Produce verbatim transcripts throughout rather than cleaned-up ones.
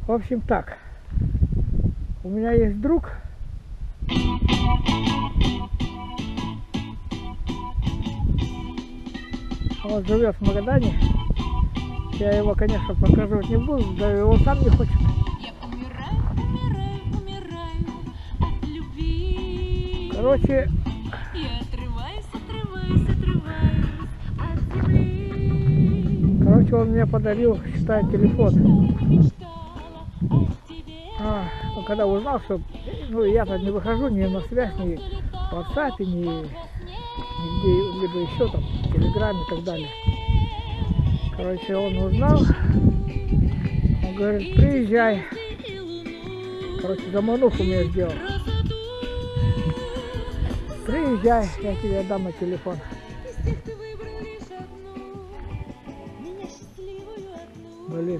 В общем так, у меня есть друг, он живет в Магадане. Я его, конечно, показывать не буду, да и он сам не хочет. Я умираю, умираю, умираю от любви. Короче, я отрываюсь, отрываюсь, отрываюсь от земли. короче, он мне подарил, считай, телефон. А, ну, когда узнал, что ну, я-то не выхожу ни на связь, ни в WhatsApp, ни нигде, либо еще там, в Телеграме и так далее. Короче, он узнал, он говорит, приезжай. Короче, замануху мне сделал. Приезжай, я тебе дам на телефон. Блин.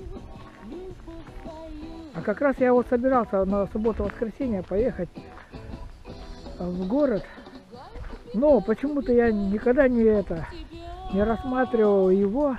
А как раз я вот собирался на субботу-воскресенье поехать в город. Но почему-то я никогда не это не рассматривал его,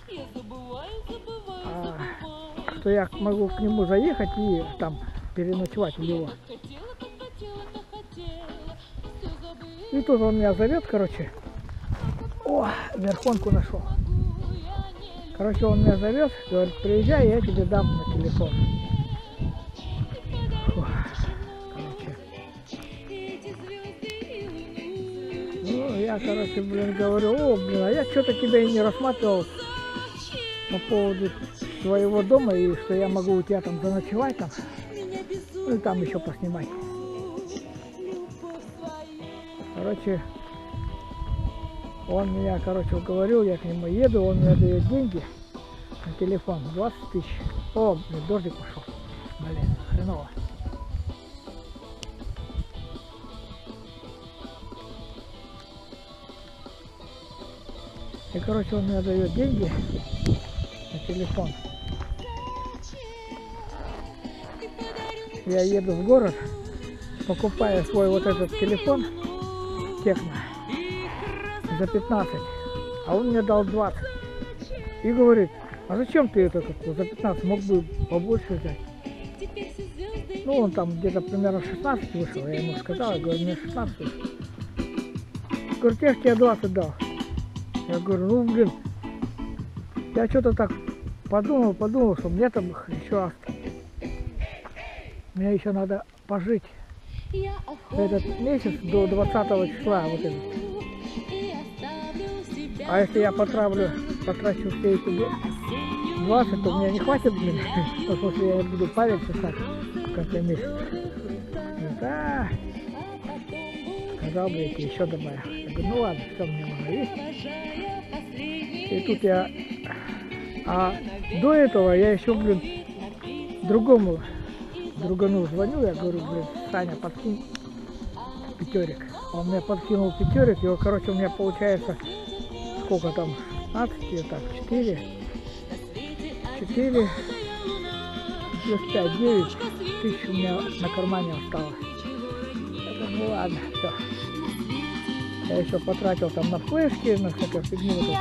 а, что я могу к нему заехать и там переночевать у него. И тут он меня зовет, короче. О, верхонку нашел. Короче, он меня зовет, говорит, приезжай, я тебе дам на телефон. Фу, короче. Ну, я, короче, блин, говорю, о, блин, а я что-то тебя и не рассматривал по поводу твоего дома, и что я могу у тебя там заночевать, там, ну и там еще поснимать. Короче, он меня, короче, уговорил, я к нему еду, он мне дает деньги на телефон, двадцать тысяч. О, блин, дождик пошел. Блин, хреново. И, короче, он мне дает деньги на телефон. Я еду в город, покупаю свой вот этот телефон Техно за пятнадцать, а он мне дал двадцать. И говорит, а зачем ты это как за пятнадцать, мог бы побольше взять? Ну, он там где-то примерно шестнадцать вышел, я ему сказал, я говорю, мне шестнадцать вышел. Говорит, я тебе двадцать дал. Я говорю, ну, блин, я что-то так подумал, подумал, что мне там еще, мне еще надо пожить этот месяц до двадцатого числа, вот этот. А если я потравлю, потрачу все эти двадцать, то мне не хватит, блин, потому что я буду париться так в конце месяца. Да, сказал бы, я тебе еще добавил. Я говорю, ну ладно, все, мне можно есть. И тут я, а до этого я еще, блин, другому другану звоню, я говорю, блин, Саня, подкинь пятерик. Он мне подкинул пятерик, и, короче, у меня получается, сколько там, шестнадцать, так, четыре, четыре, плюс пять, девять тысяч у меня на кармане осталось. Я говорю, ну ладно, все. Я еще потратил там на флешки, на всякую фигню. Вот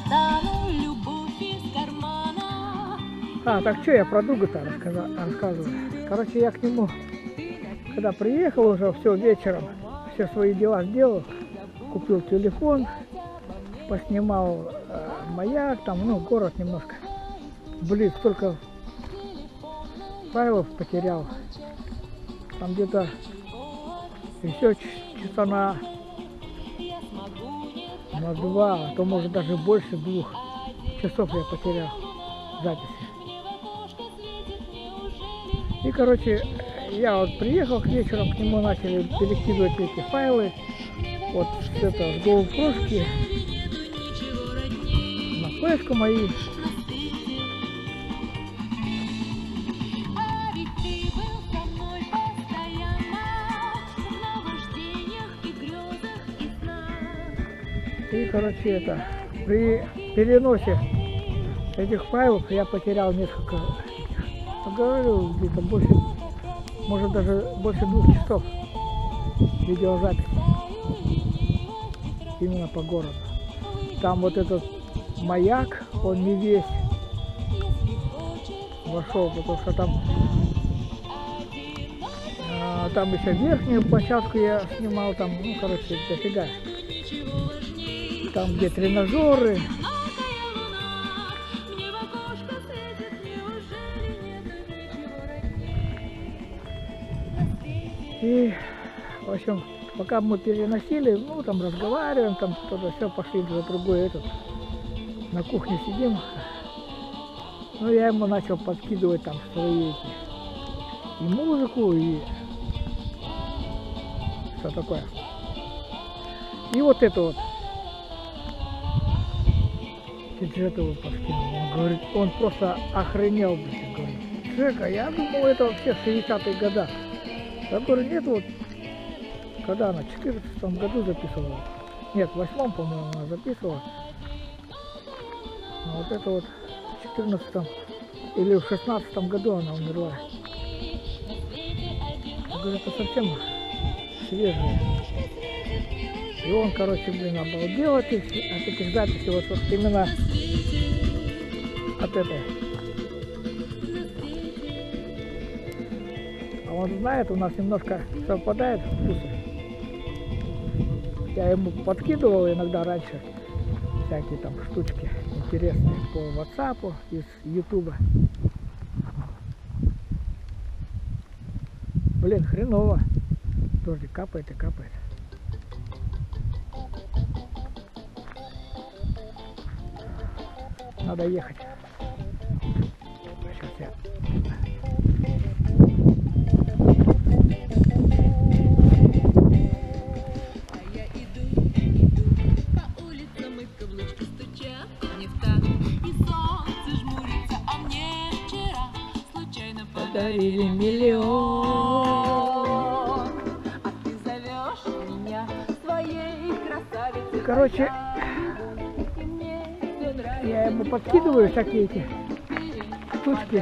а, так что я про друга-то рассказываю. Короче, я к нему, когда приехал уже, все, вечером, все свои дела сделал, купил телефон, поснимал э, маяк, там, ну, город немножко. Блин, столько файлов потерял. Там где-то еще часа на, на два, а то может даже больше двух часов я потерял записи. И, короче, я вот приехал к вечеру, к нему начали перекидывать эти файлы, вот это, с GoPro-шки на флешку мои. И, короче, это, при переносе этих файлов я потерял несколько, говорю, где-то больше, может даже больше двух часов видеозаписи именно по городу. Там вот этот маяк, он не весь, вошел, потому что там, а, там еще верхнюю площадку я снимал, там, ну, короче, дофига. Там, где тренажеры. И, в общем, пока мы переносили, ну, там разговариваем, там что-то все, пошли за другой этот. На кухне сидим. Ну, я ему начал подкидывать там свои эти, и музыку, и что такое. И вот это вот. Джетову подкинул. Он говорит, он просто охренел, блин, говорит. Жека, я думал, это вообще в шестидесятых годах. Я говорю, нет, вот, когда она в четырнадцатом году записывала. Нет, в восьмом, по-моему, она записывала. А вот это вот в четырнадцатом или в шестнадцатом году она умерла. Я говорю, это совсем свежее. И он, короче, блин, обалдел от этих, от этих записей, вот, вот именно от этой. А он знает, у нас немножко совпадает вкусы. Я ему подкидывал иногда раньше всякие там штучки интересные по WhatsApp, из YouTube. Блин, хреново. Дождик капает и капает. Надо ехать. Сейчас я. А я иду, иду по улицам и каблучки стучат не в такт. И солнце жмурится, а мне вчера случайно Подарили миллион. А ты зовешь меня своей красавицей. Короче, я ему подкидываю всякие эти штучки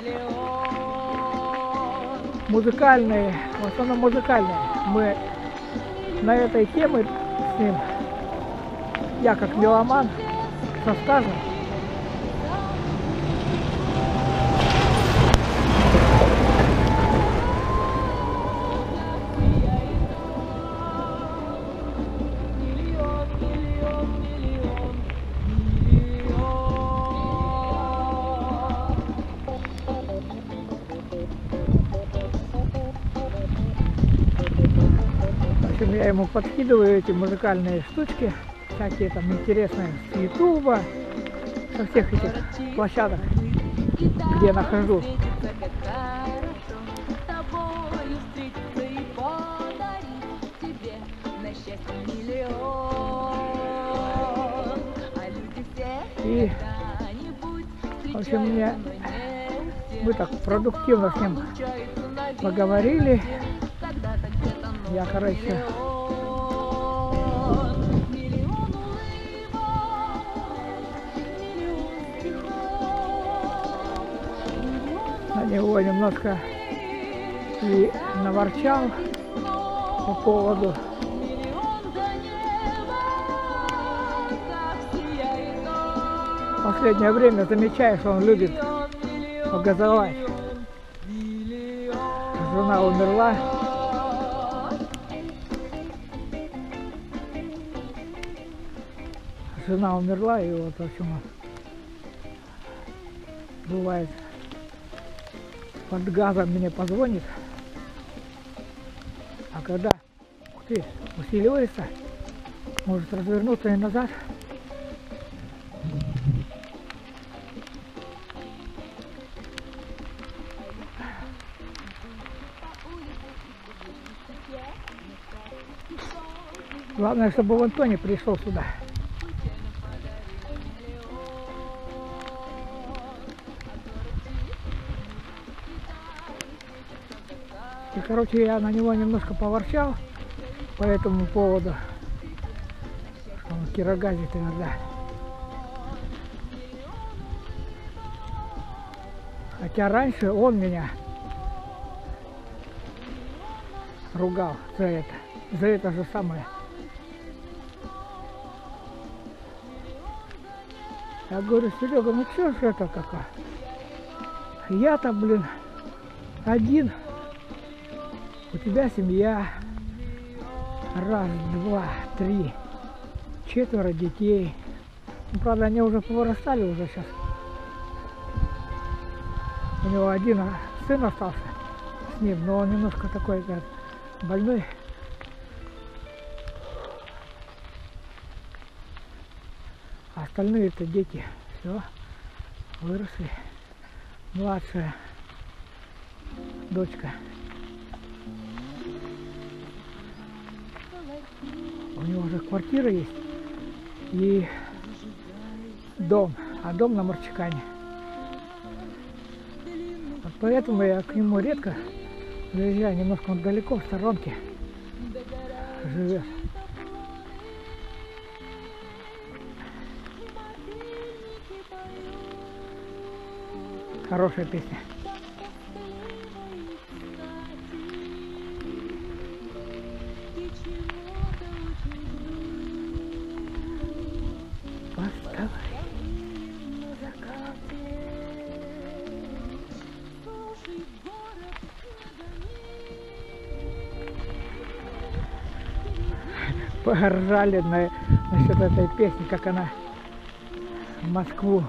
музыкальные, в основном музыкальные. Мы на этой теме с ним, я как меломан со стажем. Я ему подкидываю эти музыкальные штучки, всякие там интересные с Ютуба, со всех этих площадок, где нахожу. И, в общем, мне, мы так продуктивно с ним поговорили. Я, короче, на него немножко и наворчал по поводу в последнее время замечаю, что он любит погазовать. Жена умерла. Жена умерла, и вот, в общем, бывает, под газом мне позвонит, а когда, ух ты, усиливается, может развернуться и назад. Главное, чтобы вон Тони пришел сюда. И, короче, я на него немножко поворчал по этому поводу, что он кирогазит иногда. Хотя раньше он меня ругал за это, за это же самое. Я говорю, Серега, ну что ж это какая? Я-то, блин, один. У тебя семья. Раз, два, три. Четверо детей. Ну, правда, они уже повырастали уже сейчас. У него один сын остался с ним, но он немножко такой, как больной. А остальные-то дети, все, выросли. Младшая дочка. У него уже квартира есть и дом, а дом на Марчикане. Вот поэтому я к нему редко заезжаю, немножко он далеко, в сторонке живет. Хорошая песня. Поставай. Поржали на, насчет этой песни, как она в Москву.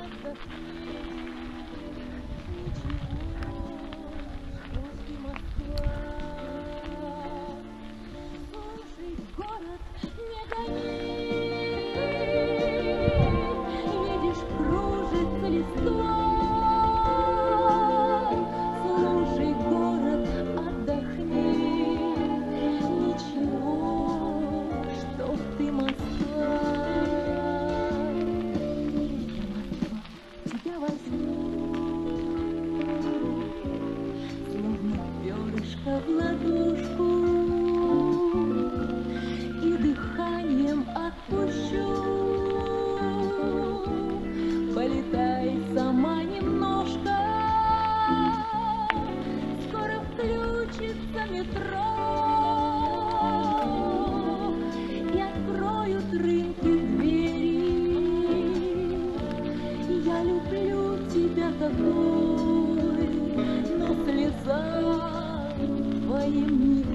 В ладошку и дыханием отпущу. Полетай сама немножко, скоро включится метро и откроют рынки двери. Я люблю тебя такой, но слеза твоим не